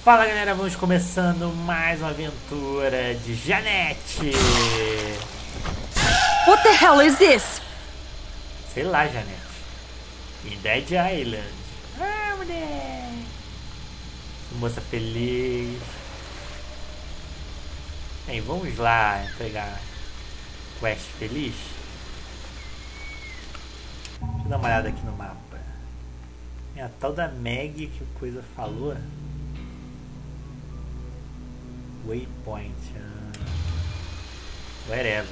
Fala galera, vamos começando mais uma aventura de Janete. What the hell is this? Sei lá, Janete. Em Dead Island. Ah, mulher. Moça feliz. Bem, vamos lá entregar quest feliz. Deixa eu dar uma olhada aqui no mapa. É a tal da Meg que o coisa falou. Waypoint. Wherever.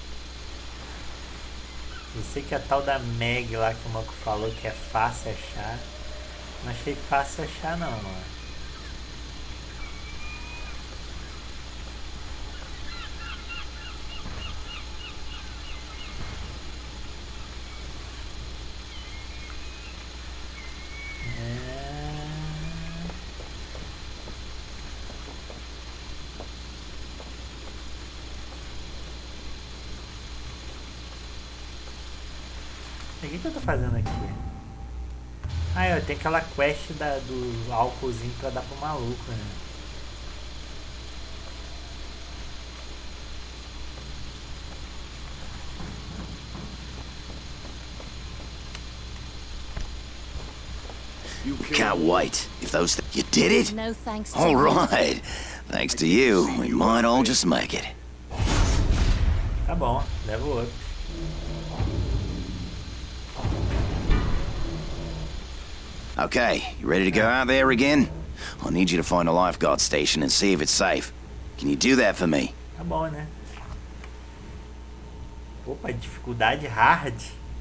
Eu sei que a tal da Meg lá que o Marco falou que é fácil achar. Não achei fácil achar não, mano. O que eu tô fazendo aqui? Ah, eu tenho aquela quest do álcoolzinho pra dar pro maluco, né? Can't wait. If those you did it? No thanks to All me. right. Thanks to you, we might all just make it. Tá bom, level up. Okay, you ready to go out there again? I need you to find a lifeguard station and see if it's safe. Can you do that for me? Tá bom, né? Opa, dificuldade hard.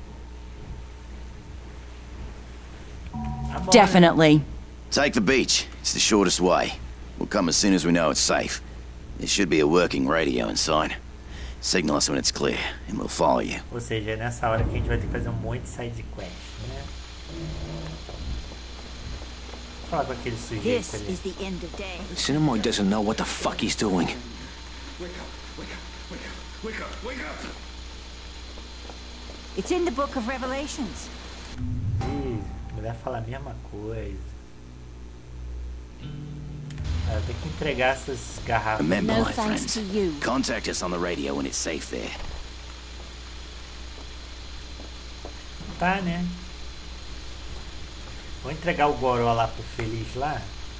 Tá bom, Definitely. né? Take the beach. It's the shortest way. We'll come as soon as we know it's safe. There should be a working radio inside. Signal us when it's clear, and we'll follow you. Ou seja, é nessa hora que a gente vai ter que fazer um monte de side quest, né? Vou falar com aquele sujeito This ali. is the end of day. Cinemoy doesn't know what the fuck he's doing. Wake up, wake up, wake up, wake up, wake up! It's in the Book of Revelations. Ih, a mulher fala a mesma coisa. Eu tenho que entregar essas garrafas. Remember, No my thanks friends, to you. contact us on the radio when it's safe there. Tá, né? Vou entregar o Goró lá pro Feliz lá.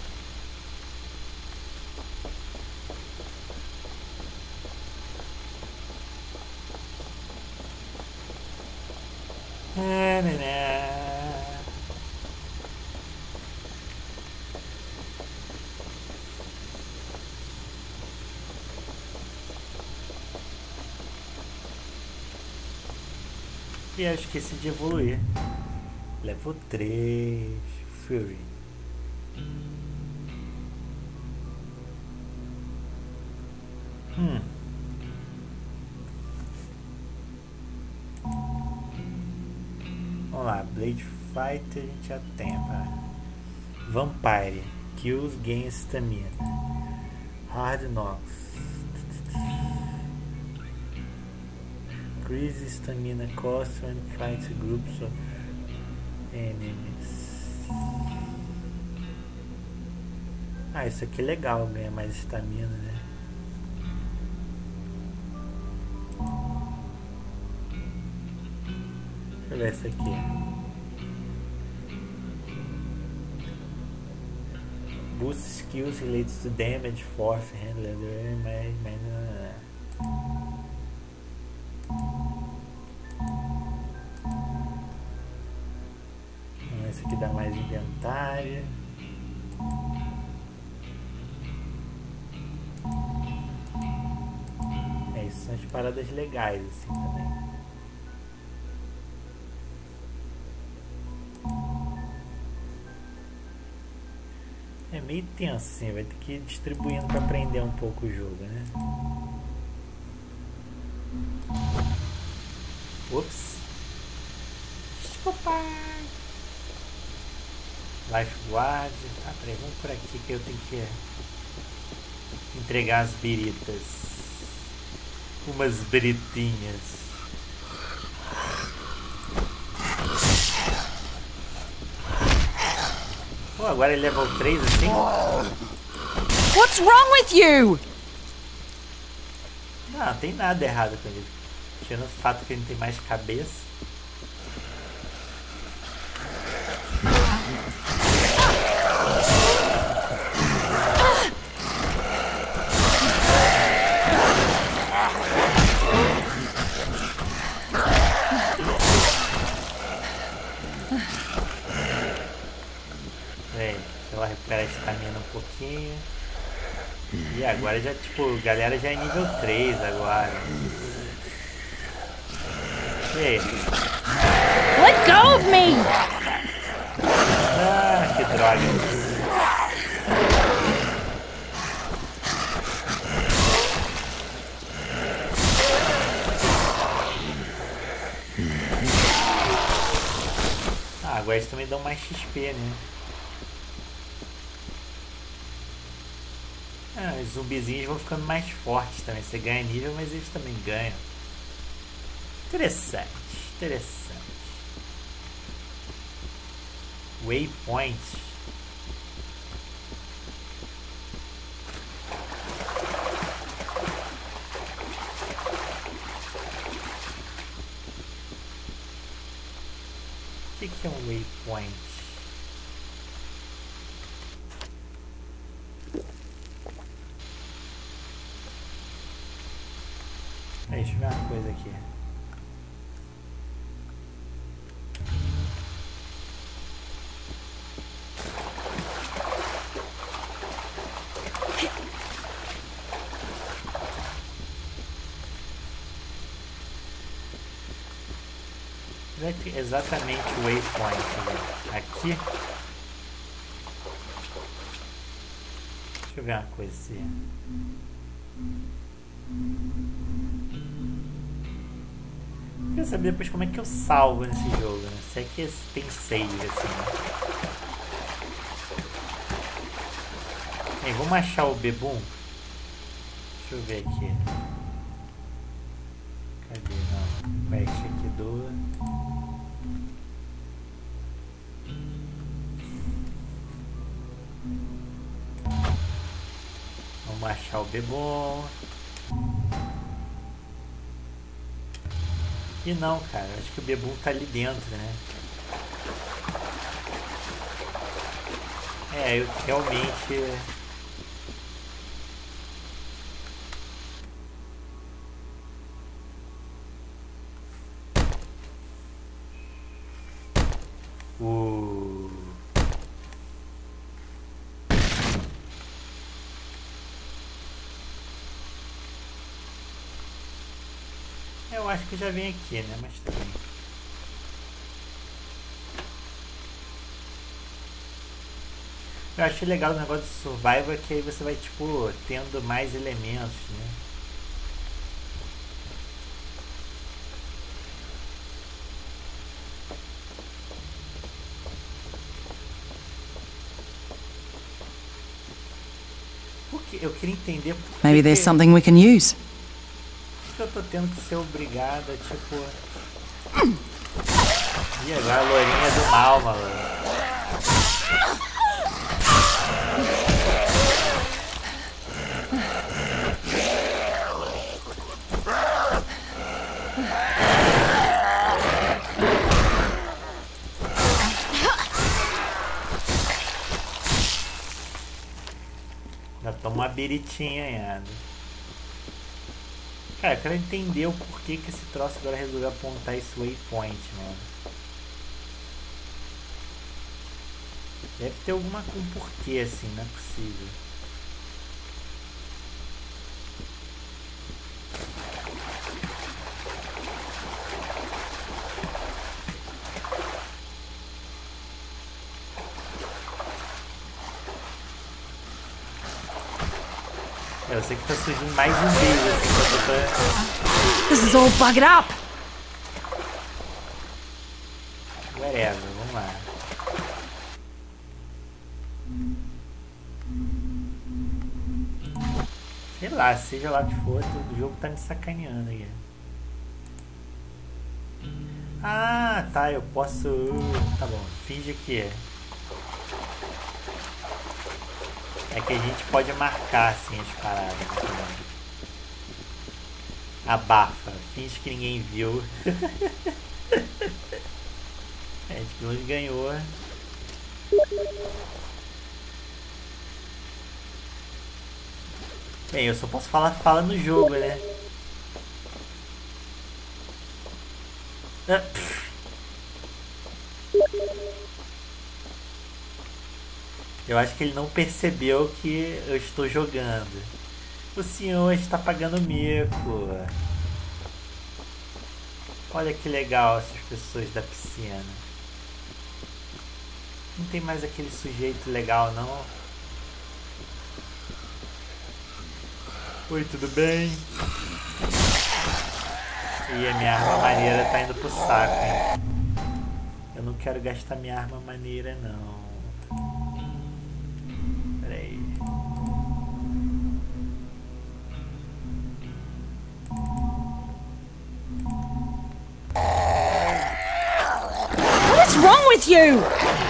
E eu esqueci de evoluir. Level 3 Fury. Vamos lá, Blade Fighter a gente já tem, pá. Vampire, Kills Gain Stamina. Hard Knocks. Increase Stamina Cost when fight groups of enemies. Ah, isso aqui é legal, ganha mais estamina, né? Deixa eu ver essa aqui. Boost skills related to damage, force, handler, esse aqui dá mais inventário. É, isso são as paradas legais assim também. É meio tenso assim, vai ter que ir distribuindo para aprender um pouco o jogo, né? Ups. Desculpa. Lifeguard. Tá, peraí, vamos por aqui que eu tenho que entregar as biritas. Umas biritinhas. Pô, agora ele level 3 assim? What's wrong with you? Não tem nada errado com ele. Tirando o fato que ele não tem mais cabeça. Ela recupera a estamina um pouquinho. E agora já, tipo, galera já é nível 3 agora. E aí? Let go of me! Ah, que droga. Ah, agora eles também dão mais XP, né? Ah, os zumbizinhos vão ficando mais fortes também. Você ganha nível, mas eles também ganham. Interessante, interessante. Waypoint. O que é um waypoint? Deixa eu ver uma coisa aqui. Exatamente o waypoint, né? Aqui. Deixa eu ver uma coisa assim. Eu quero saber depois como é que eu salvo nesse jogo, né? Se é que tem save assim, né? Bem, vamos achar o Bebum. Deixa eu ver aqui. Cadê? Não. Quest aqui do... Vamos achar o Bebum. E não, cara, acho que o Bebum tá ali dentro, né? É, eu realmente... Eu acho que já vem aqui, né? Mas também. Eu achei legal o negócio de survival, que aí você vai, tipo, tendo mais elementos, né? Porque eu queria entender por que Maybe there's something we can use. eu tô tendo que ser obrigada, tipo... Ih, agora a lourinha do mal, malandro. Já toma uma biritinha ainda. Cara, eu quero entender o porquê que esse troço agora resolveu apontar esse waypoint, mano. Deve ter um porquê assim, não é possível. Eu sei que tá surgindo mais zumbis assim, This is all bugged up. Whatever, vamos lá. Sei lá, seja lá o que for, o jogo tá me sacaneando aqui. Ah, tá, eu posso... Tá bom, finge que é. É que a gente pode marcar assim as paradas. Né? Abafa, finge que ninguém viu. A gente pelo menos ganhou. Bem, eu só posso falar no jogo, né? Eu acho que ele não percebeu que eu estou jogando. O senhor está pagando mico. Olha que legal essas pessoas da piscina. Não tem mais aquele sujeito legal, não? Oi, tudo bem? E a minha arma maneira tá indo pro saco, hein? Eu não quero gastar minha arma maneira, não. Pera aí. What's wrong with you?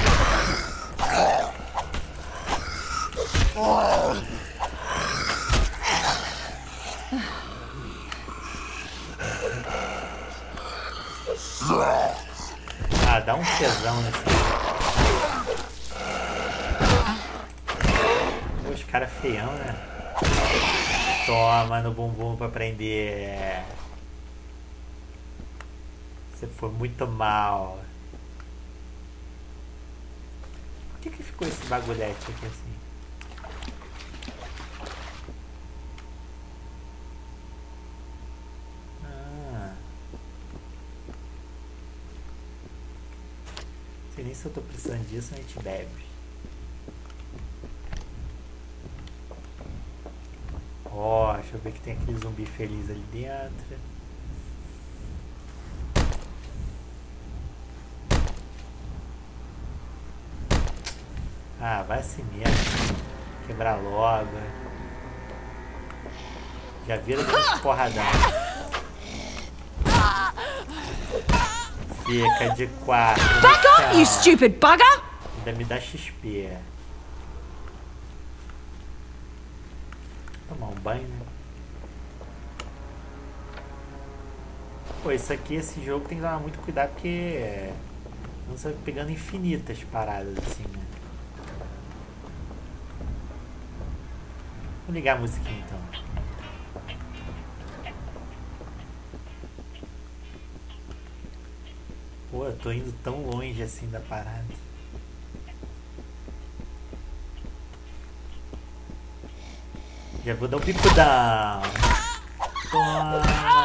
Ah, dá um tesão nesse. Pô, os caras feião, né? Toma no bumbum pra prender. Você foi muito mal. Por que ficou esse bagulhete aqui assim? Não sei nem se eu tô precisando disso, a gente bebe. Ó, deixa eu ver que tem aquele zumbi feliz ali dentro. Ah, vai assim mesmo. Quebrar logo. Já vira de porradão. Fica de 4. Back up, you stupid bugger! Ainda me dá XP. Tomar um banho, né? Pô, isso aqui, esse jogo tem que tomar muito cuidado porque não sai pegando infinitas paradas assim, né? Vou ligar a musiquinha então. Pô, eu tô indo tão longe assim da parada. Já vou dar um bicudão. Toma!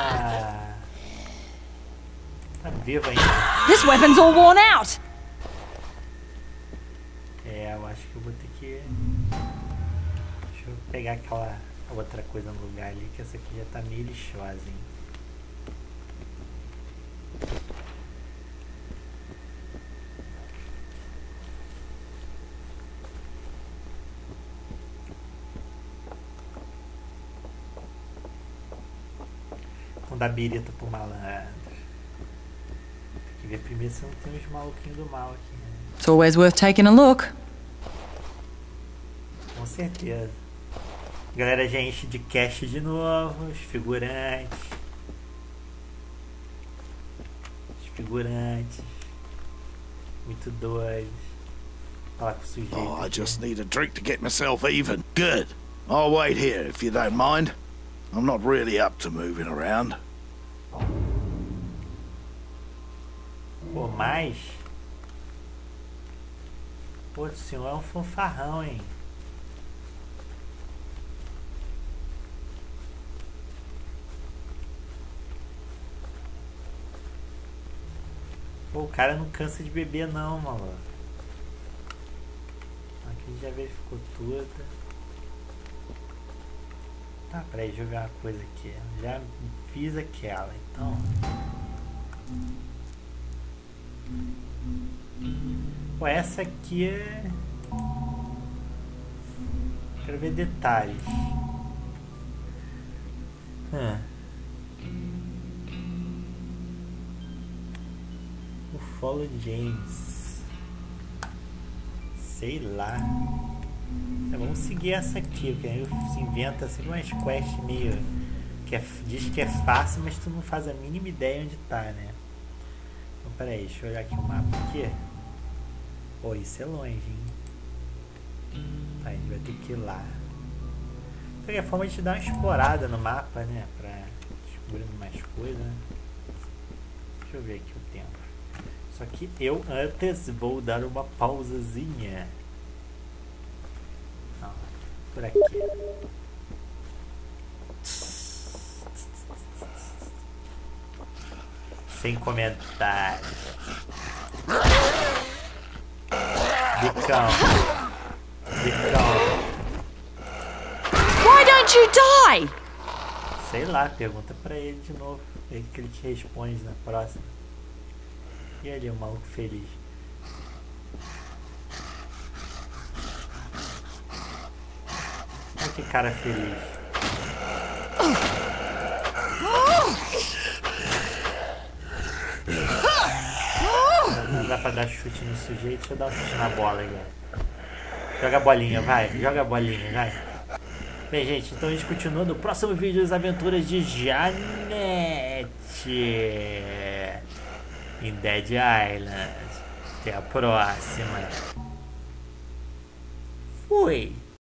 Tá vivo ainda. This weapon's all worn out! É, eu acho que eu vou ter que... Deixa eu pegar aquela outra coisa no lugar ali, que essa aqui já tá meio lixosa, hein? Vamos dar birita pro malandro. Tem que ver primeiro se não tem uns maluquinhos do mal aqui, né? It's always worth taking a look. Com certeza. A galera já enche de cash de novo, os figurantes. Os figurantes. Muito doidos. Fala com o sujeito. Oh, I aqui. just need a drink to get myself even. Good. I'll wait here if you don't mind. I'm not really up to moving around. Pô, mais? Pô, o senhor é um fanfarrão, hein? Pô, o cara não cansa de beber não, maluco. Aqui já verificou tudo. Tá, peraí, deixa eu ver uma coisa aqui. Já fiz aquela, então. Pô, essa aqui é... Quero ver detalhes. O Follow James. Sei lá. Vamos seguir essa aqui, porque aí se inventa assim umas quests meio... diz que é fácil, mas tu não faz a mínima ideia onde tá, né? Então, peraí, deixa eu olhar aqui o mapa aqui. Pô, isso é longe, hein? Tá, a gente vai ter que ir lá. De qualquer forma, a gente dá uma explorada no mapa, né? Pra descobrindo mais coisas, né? Deixa eu ver aqui o tempo. Só que eu antes vou dar uma pausazinha. Não, por aqui. Sem comentários. Bicão. Why don't you die? Sei lá, pergunta pra ele de novo. Vê que ele te responde na próxima. E ali, o maluco feliz. Olha que cara feliz. Não dá pra dar chute no sujeito. Deixa eu dar um chute na bola aí. Joga a bolinha, vai. Joga a bolinha, vai. Bem, gente, então a gente continua no próximo vídeo das aventuras de Janet em Dead Island. Até a próxima. Fui.